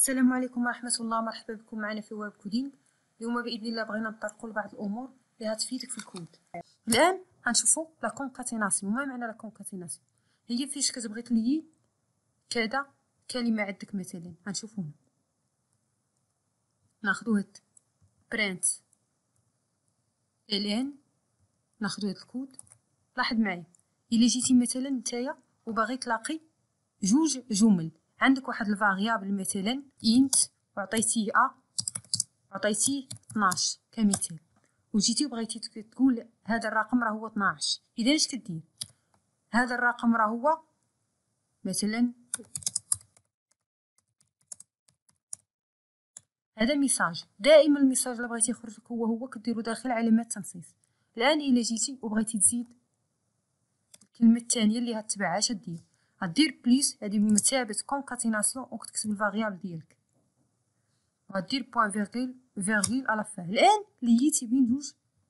السلام عليكم ورحمة الله. مرحبا بكم معنا في ويب كودينغ. اليوم بإذن الله بغينا نطرقوا لبعض الأمور اللي هتفيدك في الكود. الآن غنشوفوا لا كونكاتيناسيون. ما معنى لا كونكاتيناسيون؟ هي فاش كتبغي تليي كذا كلمة عندك مثلا. غنشوفوا هنا ناخذوا هاد برينت الان، ناخذوا هاد الكود. لاحظ معايا الا جيتي مثلا نتايا وباغي تلاقي جوج جمل، عندك واحد الفاريابل مثلا انت وعطيتيه وعطيتيه 12 كمثال، وجيتي وبغيتي تقول هذا الرقم راه هو 12. اذا اش كدير؟ هذا الرقم راه هو مثلا هذا ميساج. دائما الميساج اللي بغيتي يخرج لك هو كديرو داخل علامه تنصيص. الان الا جيتي وبغيتي تزيد الكلمه الثانيه اللي هتبعها، اش دير؟ غدير بليس، هذه بمثابه كونكاتيناسيون، وكتكتب الفاريابل ديالك، وغدير بوان فيرغول على فاه. الان ليتي بين جوج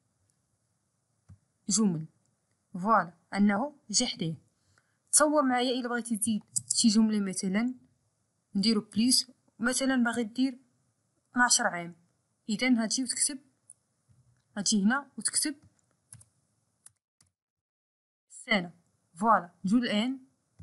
جمل، فوالا انه جا حداه. تصور معايا الا بغيتي تزيد شي جمله مثلا نديرو بليس، مثلا باغي دير 12 عام، اذا هتجي وتكتب، هتجي هنا وتكتب السنه. فوالا نجو الان.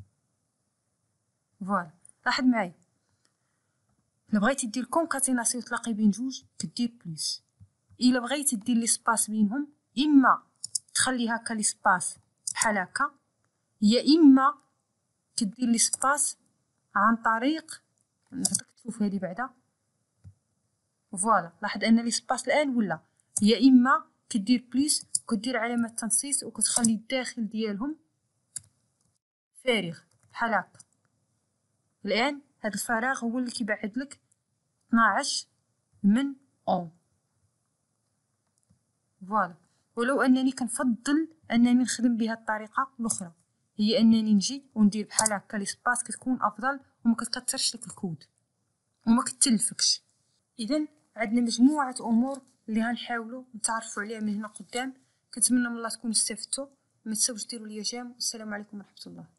فوالا لاحظ معايا الا بغيتي دير كونكاتيناسيون تلاقي بين جوج كدير بليس. الا بغيتي دير لي سباس بينهم، اما تخلي هكا لي سباس بحال هكا، يا اما تدير لي سباس عن طريق نعطيك تشوف هذه بعدا. فوالا لاحظ ان لي سباس الان ولا، يا اما كدير بليس وكدير علامه تنصيص وكتخلي الداخل ديالهم فارغ بحال هكا. الان هذا الفراغ هو اللي كيبعد لك 12 من اون. فوالا. ولو انني كنفضل انني نخدم بها الطريقه الاخرى، هي انني نجي وندير بحال هكا لي سباس، كتكون افضل وما كتكثرش لك الكود وما كتلفكش. اذا عندنا مجموعه امور اللي غنحاولوا نتعرفوا عليها من هنا قدام. كنتمنى من الله تكونوا استفدتوا. ما تنساوش ديروا لي جيم. والسلام عليكم ورحمه الله.